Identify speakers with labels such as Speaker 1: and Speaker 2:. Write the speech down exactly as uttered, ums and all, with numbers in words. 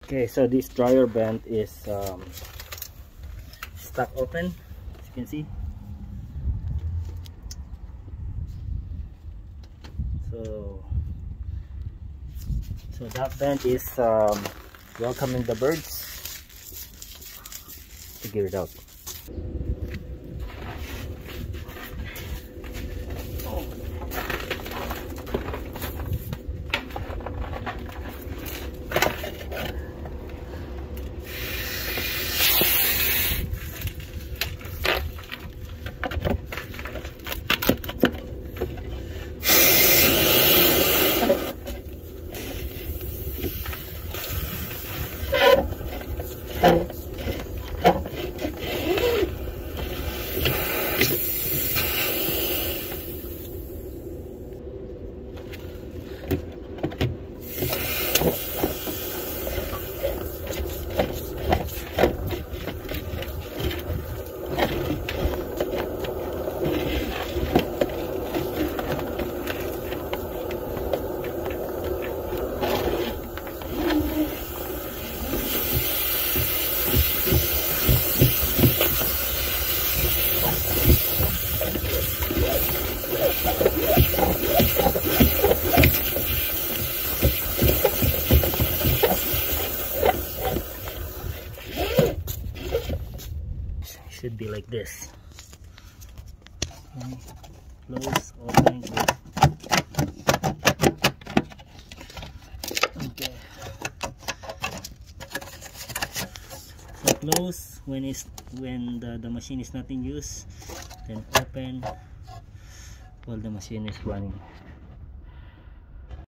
Speaker 1: Okay, so this dryer vent is um, stuck open, as you can see. So, so that vent is um, welcoming the birds. Figure it out. Should be like this. Okay. Close, open, close. Okay. So close when is when the, the machine is not in use, then open while the machine is running.